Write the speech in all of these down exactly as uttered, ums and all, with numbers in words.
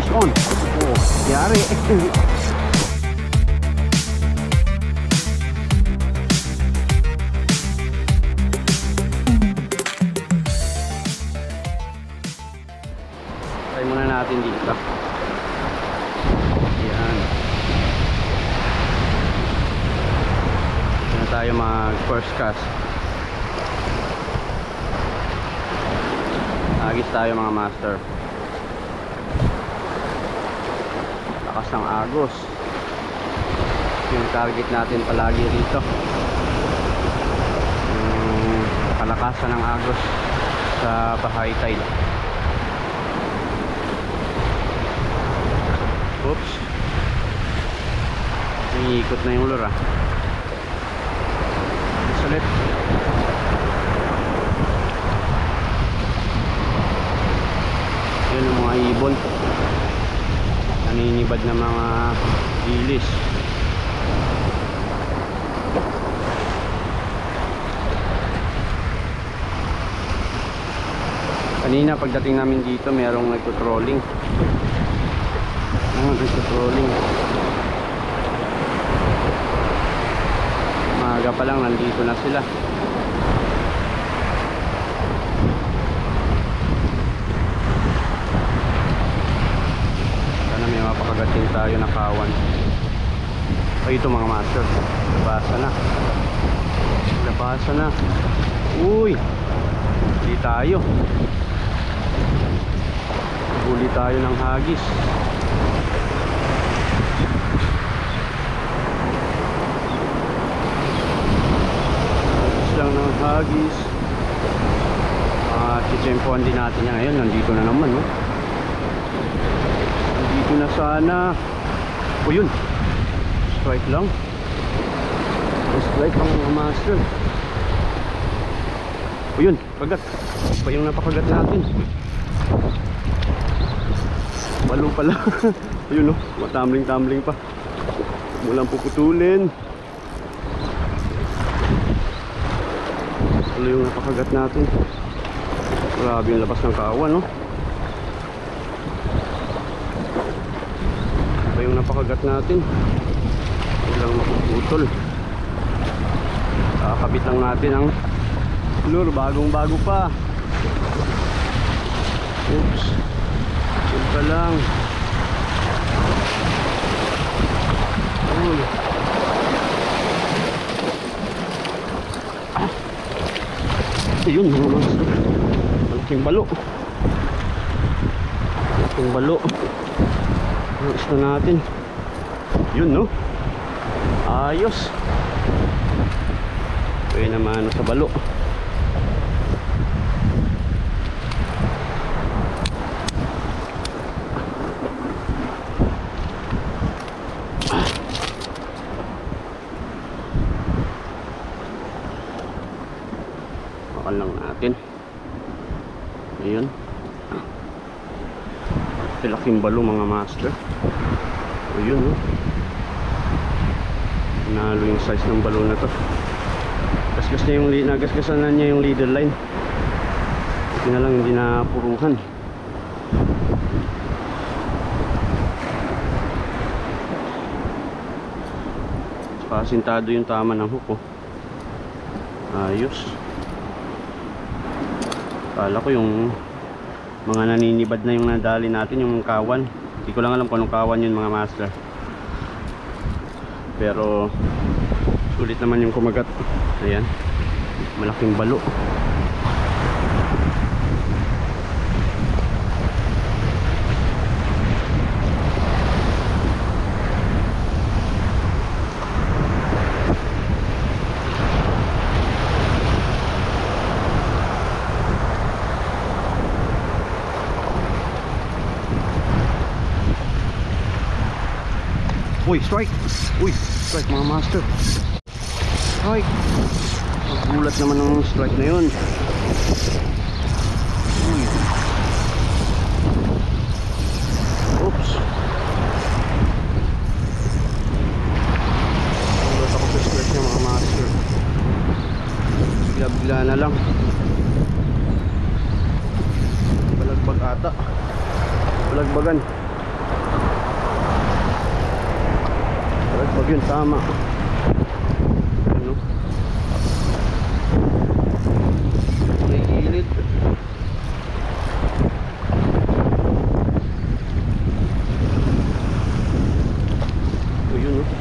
on. Oh, yari. Try muna natin dito. Yan. Yan tayo mag first cast. Agis tayo mga master. Lakas ng agos. Yung target natin palagi rito, yung kalakasan ng agos sa high tide. Oops, iikot na yung lure ah. Salit. Yun yung mga ibon, naninibad na mga ilis. Kanina pagdating namin dito merong nagtutrolling. Ano nagtutrolling? Maaga pa lang nandito na sila. May mapakagating tayo na kawan. Ay, ito mga master, labasa na. Labasa na. Uy, huli tayo. Huli tayo ng hagis. Hagis lang ng hagis. Ah, chichempoan din natin yan ngayon. Nandito na naman, no? Dito na sana. O yun, strike lang. Strike ang mga master. O yun, pagat. Pa yung napakagat natin. Balo pala. Ayun o, matambling-tambling pa. Mulang puputulin. Balo yung napakagat natin. Grabe yung labas ng kawan, no? Yung napakagat natin, walang mapuputol. Kakabit lang natin ang lure, bagong bago pa. Oops, ito lang. Ah. Ayun, malaking balo. Malaking balo. Ang isla natin. Yun, no? Ayos. Pwede naman sa balo. Bakal lang natin. Ayun. Laking balo mga master. Ayun, no? Nalo yung size ng balo na to. Gasgas na yung nagasgasan na niya yung leader line. Ito na lang hindi napuruhan. Pasintado yung tama ng hook, oh. Ayos. Kala ko yung mga naninibad na yung nadali natin, yung kawan. Hindi ko lang alam kung anong kawan yun mga master. Pero sulit naman yung kumagat. Ayan, malaking balo. Uy, strike! Uy, strike mga master. Strike! Paggulat naman ng strike na yun. Uy. Oops. Paggulat ako sa strike niya mga master. Bigla-bigla na lang. Balagbag ata. Balagbagan. Pag yun tama. Ano? May gilid. O yun o.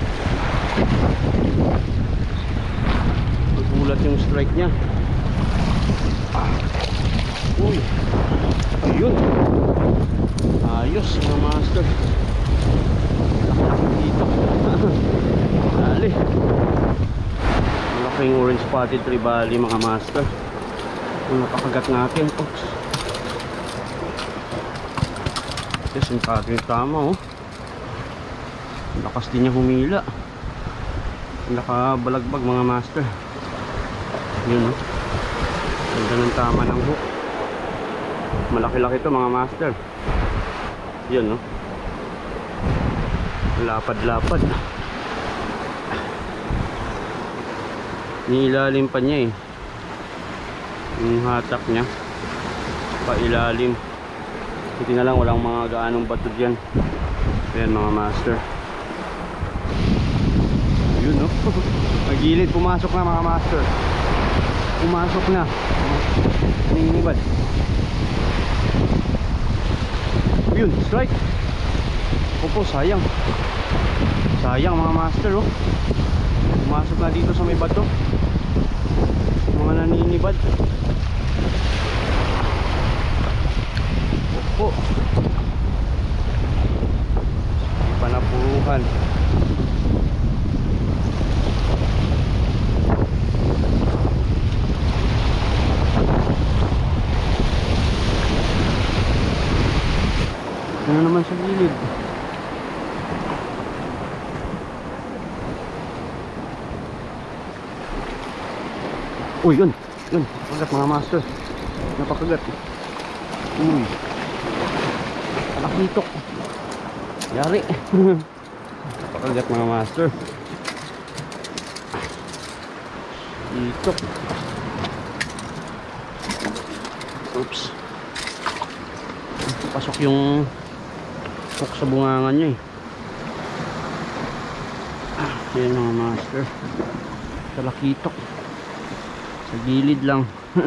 Magulat yung strike nya. Ah. Uy. Ayun. Ayos mga master. Dito. Dali. Malaking orange spotted tribali mga master. Yung napakagat natin. Oops. Yes, yung pattern tama oh. Lakas din niya humila. Nakabalagbag mga master. Yun oh. Ganda ng tama ng hook. Malaki-laki to mga master. Yun oh. Lapad-lapad. Nilalim pa niya eh. Yung hatak niya pailalim. Hindi na lang walang mga gaanong bato dyan. Ayan mga master. Yun oh. Magilid, pumasok na mga master. Pumasok na. Ninibad. Yun, strike. Opo, sayang. Sayang mga master oh. Pumasok na dito sa may bato. Mga naninibad. Opo. Panapuruhan. Ano naman sa gilid? Uy, yun. Yun. Napakagat mga master. Napakagat. Uy. Alakitok. Yari. Napakagat mga master. Itok. Oops. Pasok yung hook sa bungangan niya eh. Yan mga master. Talakitok. Sa gilid lang.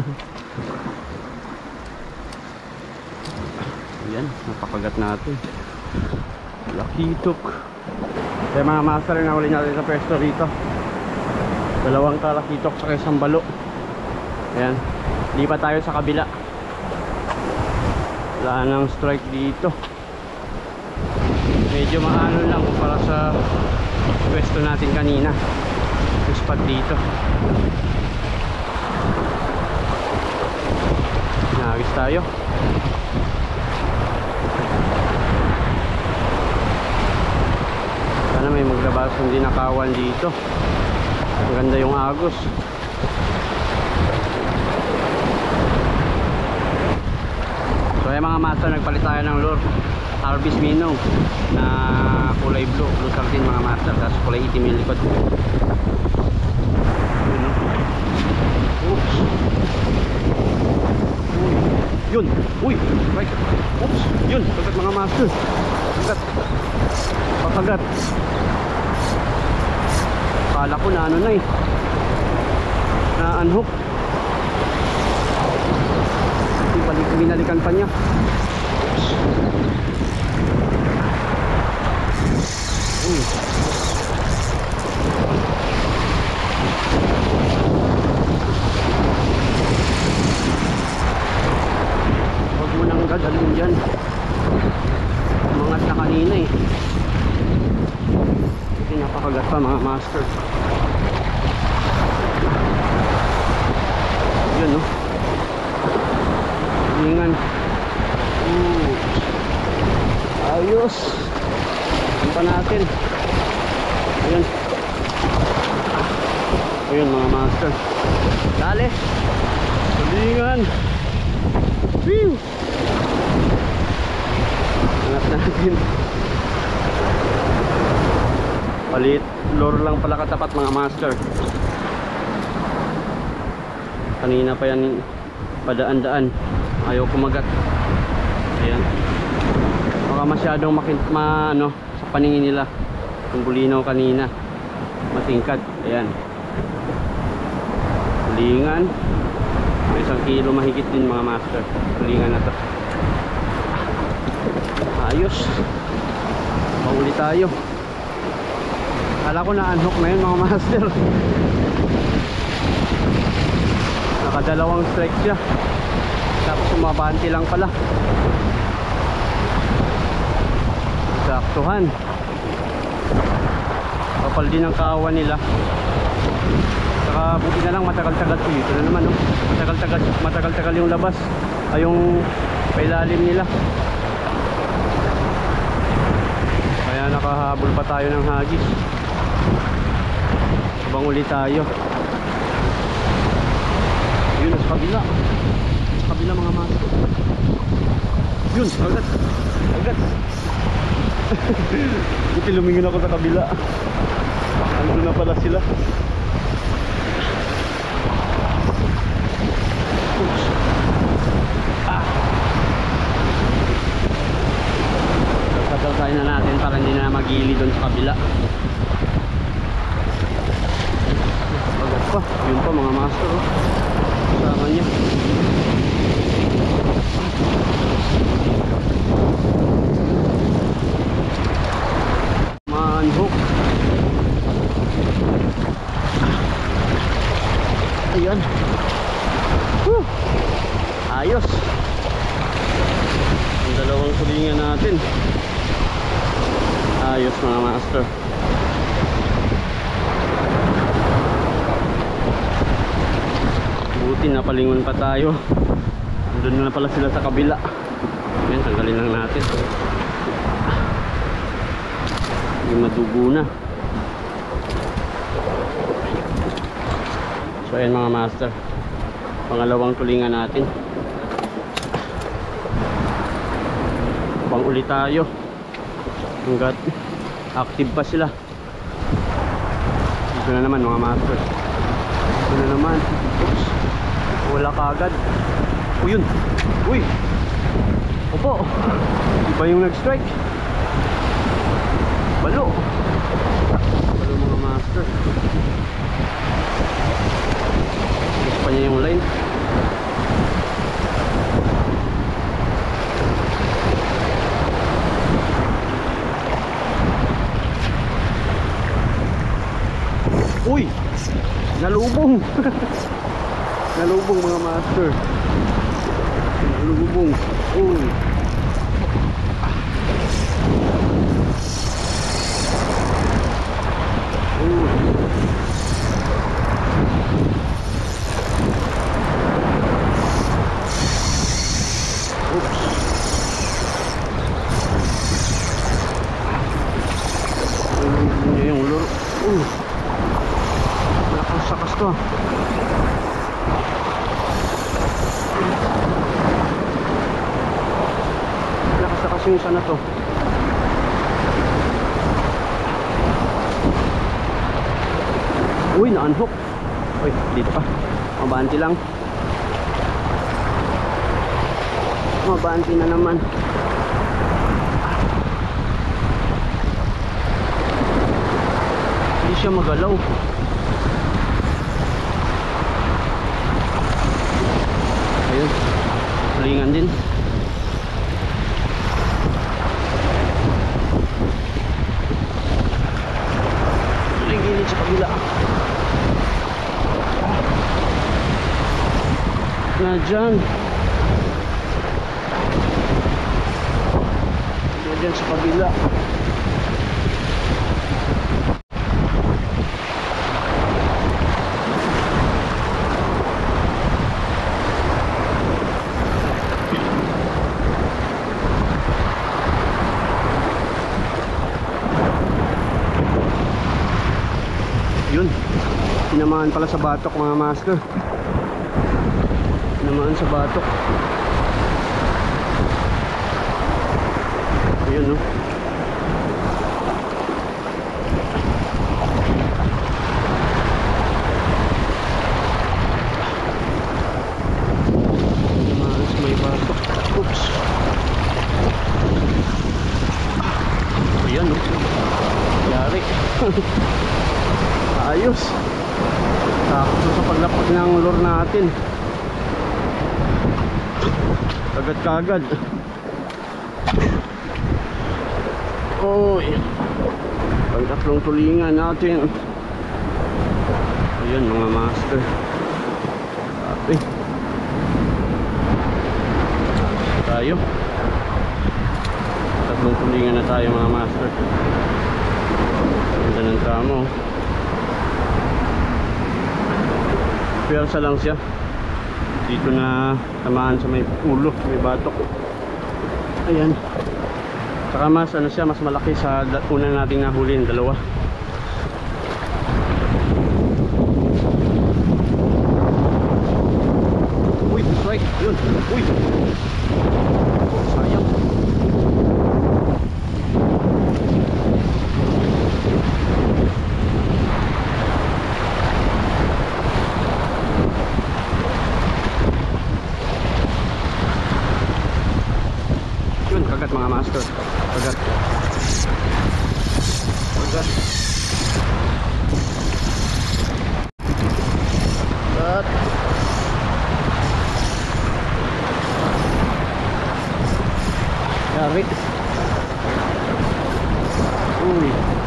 Ayan, napakagat natin. Talakitok. Kaya mga master, na uli natin sa pwesto rito. Dalawang talakitok sa isang balo. Ayan, lipat tayo sa kabila. Wala nang strike dito. Medyo maano lang para sa pwesto natin kanina. Yung spot dito. Nagis tayo. Sana may maglabas hindi nakawan dito. Maganda yung agos. So ay mga master, nagpalit tayo ng lure. Harvest Minnow na kulay blue. Blue sardine mga master. Tapos kulay itim yung likod. Oops. Yun. Uy. Right. Oops. Yun. Pagat mga master. Pagat. Papagat. Kala ko na ano na eh. Na unhook. Binalikan pa niya. Oops. Uy. Huwag mo nang dadalhin dyan. Umangat na kanina eh. Hindi napakagat pa mga master. Yun no. Hingan. Ooh. Ayos. Punta natin. Ayun. Ayun mga master. Dali. Hingan. Whew. Angat natin. Palit. Lure lang pala katapat mga master. Kanina pa yan padaan-daan. Ayaw kumagat. Ayan. Baka masyadong makint ma ano sa paningin nila yung Bolinao kanina. matingkad. Ayan, tulingan. May isang kilo mahigit din mga master. Tulingan na to. Ayos. Pahuli tayo. Kala ko na unhook na yun mga master. Nakadalawang strike siya. Tapos sumabanti lang pala. Saktuhan. Kapal din ang kawan nila. Saka buti na lang matagal-tagal po. Ito na naman, no? Matagal-tagal, matagal-tagal yung labas. Ay yung pailalim nila. Kaya nakahabol pa tayo ng hagis. Habang uli tayo. Yun, sa kabila. Sa kabila mga master. Yun, agad. Agad. Buti lumingin ako sa kabila. Ano na pala sila. Oops. Ah. Tagal-tagal na natin para hindi na magili doon sa kabila. Agad pa. Yun pa mga master, oh. Kasama niya. Manhook. Ayan. Woo. Ayos. Ang dalawang tulingan natin. Ayos mga master. Buti napalingon pa tayo. Andun na pala sila sa kabila. Ayan, tanggalin lang natin. Hindi madugo na. So ayan mga master, pangalawang tulingan natin. Pang ulit tayo hanggat active pa sila. Dito na naman mga master. Dito na naman. Oops. Wala kagad. O yun. Uy. Opo. Iba yung nag-strike. Balo. Balo mga master. Gusto pa niya yung line. Uy! Nalubong! Nalubong mga master. Nalubong. Uy! Lakas-lakas yung isa na to. Uy, na-unhook. Uy, dito pa. Mabanti lang. Mabanti na naman. Hindi siya magalaw. Ayun, tulingan din. Tulingan sa kabila. Na dyan. Na dyan sa kabila. Yun, tinamaan pala sa batok mga master. Tinamaan sa batok. Ayun, no. Tinamaan sa may batok. Oops. Ayan, no. Yari. Ayos. Tapos sa paglapag ng lure natin, kagad-kagad. Oy, pang tatlong tulingan natin. Ayan mga master. Sabi tayo, tatlong tulingan na tayo mga master. Ganda ng tramo. Pwersa lang siya. Dito na tamaan sa may ulo, may batok. Ayan. Saka mas ano siya, mas malaki sa una nating nahuli yung dalawa. Uy, strike. Yun. Uy. Oh, sayang. Yun, kagat mga master. Kagat. Kagat. Kagat. Yari. Uy.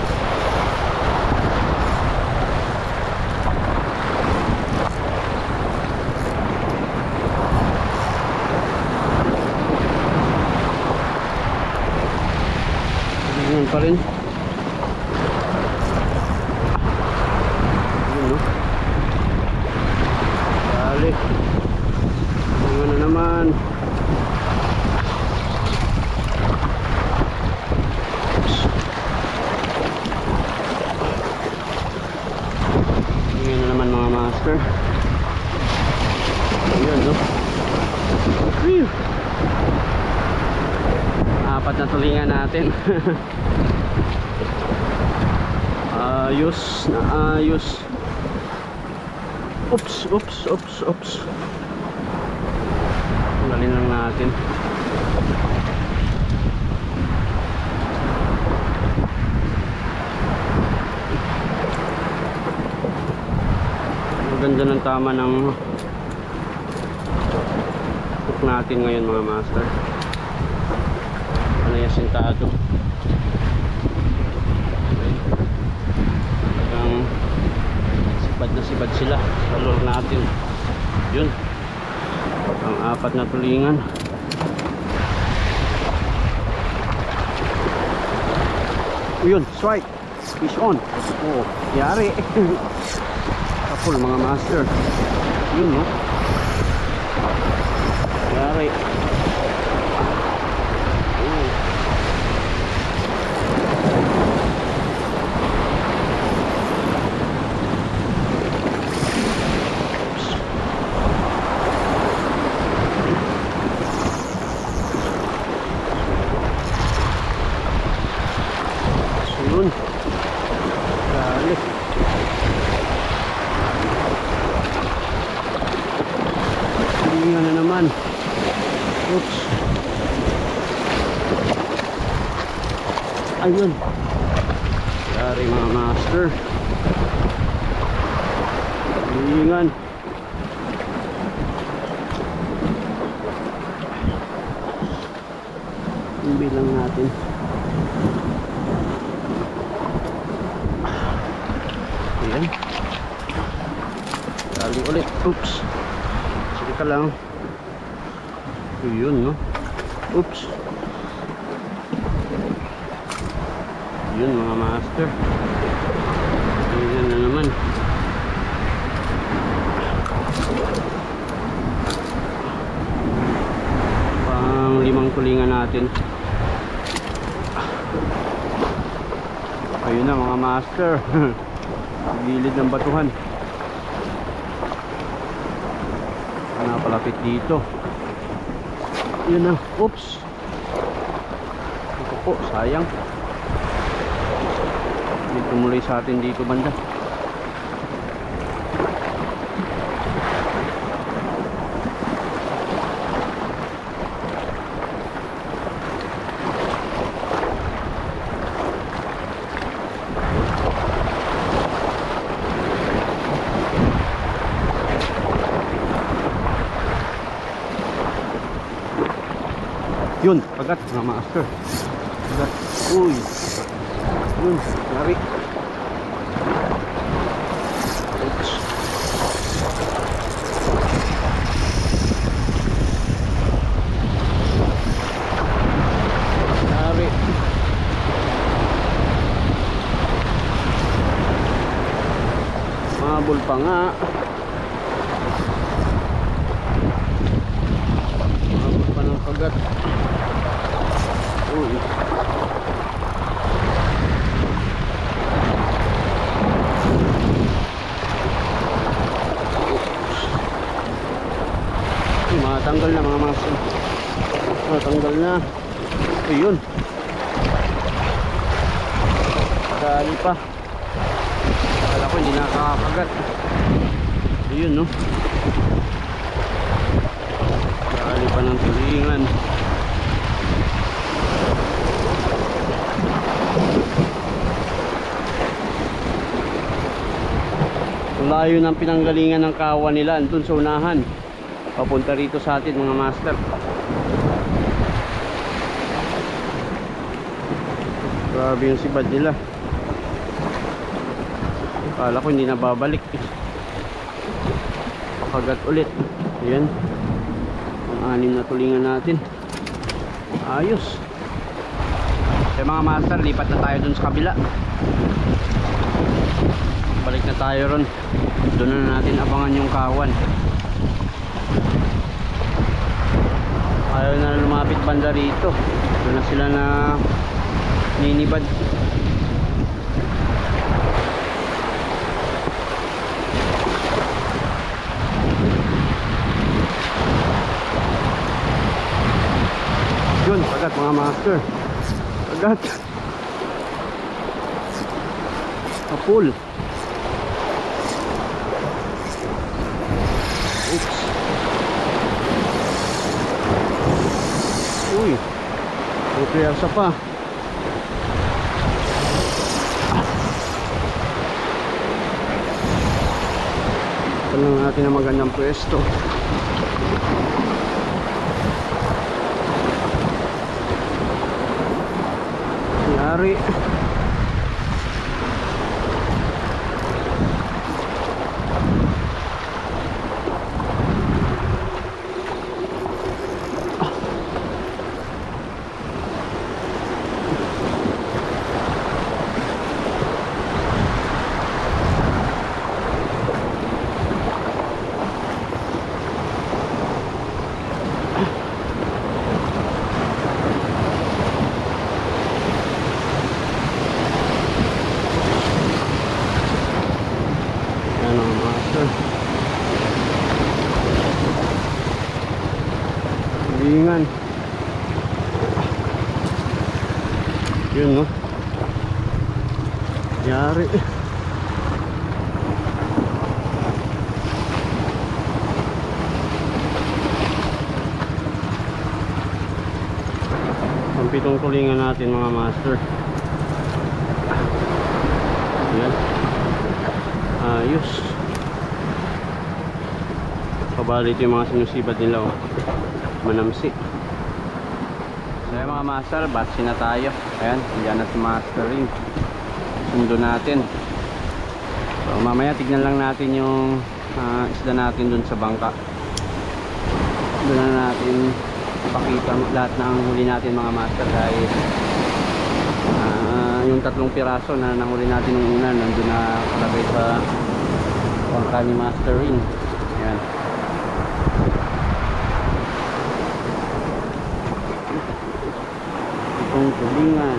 Ganyan pa rin. Yun, no? Dali. Ano na naman. Ganyan na naman mga master. Ayun, no? Whew. Apat na tulingan natin. Ayos na ayos. Oops, oops, oops, oops. Tanggalin lang natin. Maganda ng tama ng hook natin ngayon mga master. Ano yung sintado. Sibad na sibad sila sa lure natin. Yun, ang apat na tulingan. Yun, strike. Fish on. Oh, yari. Kapul mga master. Yun, no? Yari. Yun. Dali. Tulingan na naman. Oops. Ayun. Yari mga master. Tulingan. Yung bilang natin. Ayan. Dali ulit. Oops. Sige ka lang. Yun, no? Oops. Yun mga master. Ayan na naman. Pang limang tulingan natin. Ayun na mga master. Gilid ng batuhan. Napalapit dito. Yun na. Oops. Ito po, sayang. Hindi tumuloy sa atin dito banda. Yun, pagat mga master. Pagat. Uy. Yun, lari. Oops. Lari. Mabul pa nga. Mabul pa ng pagat. Uy. Matanggal na mga master. Matanggal na. Ayun. Dali pa. Kala ko hindi nakakagat. Ayun no. Dali pa ng tulingan. Layo ng pinanggalingan ng kawan nila andun sa unahan. Papunta rito sa atin mga master. Grabe yung sibad nila. Kala ko hindi na babalik. Pakagat ulit. Ayan. Ang anim na tulingan natin. Ayos. Kaya mga master, lipat na tayo dun sa kabila. Balik na tayo ron. Doon na natin abangan yung kawan. Ayaw na lumapit banda rito. Doon na sila na ninibad. Yun, pagat mga master. Pagat. Kapul. Oops. Uy, may piyasa pa. Ito lang natin ang magandang pwesto. Yari. Ingan. Yun no. Yari. Ang pitong tulingan natin mga master. Yan. Ayos. Pabalit yung mga sinusibad nila oh. Manamsi. So yung mga master, batsi na tayo. Ayan, diyan na si master rin. Sundo natin. So mamaya tignan lang natin yung uh, isda natin dun sa bangka. Doon na natin pakita lahat ng huli natin mga master. Dahil uh, yung tatlong piraso na nahuli natin ng una nandun na kalagay sa bangka ni master rin. Ayan. Itong tulingan.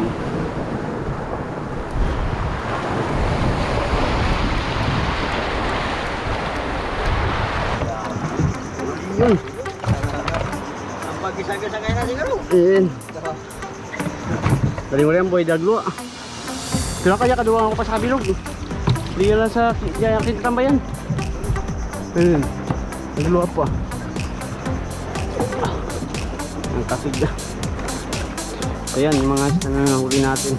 Yun. Ang pag-isa-gisa kayo na siguro. Ayan. Daling wala yung boy daglo. Sila kaya kaduwa ko pa sa kabilog. Liya lang sa yakin tambayan. Ayan. Daglo pa. Ah. Ang kasig na. Ayan yung mga nanahuli natin.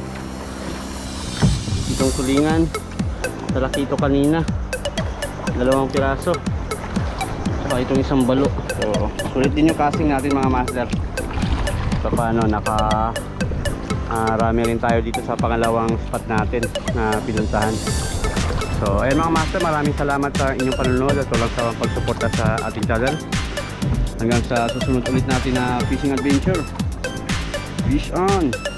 Itong tulingan talakito kanina, dalawang piraso, saka itong isang balo. So sulit din yung casting natin mga master. So pa paano naka uh, rami rin tayo dito sa pangalawang spot natin na pinuntahan. So ayun mga master, maraming salamat sa inyong panonood at walang sawang pagsuporta sa ating channel. Hanggang sa susunod ulit natin na fishing adventure. Fish on!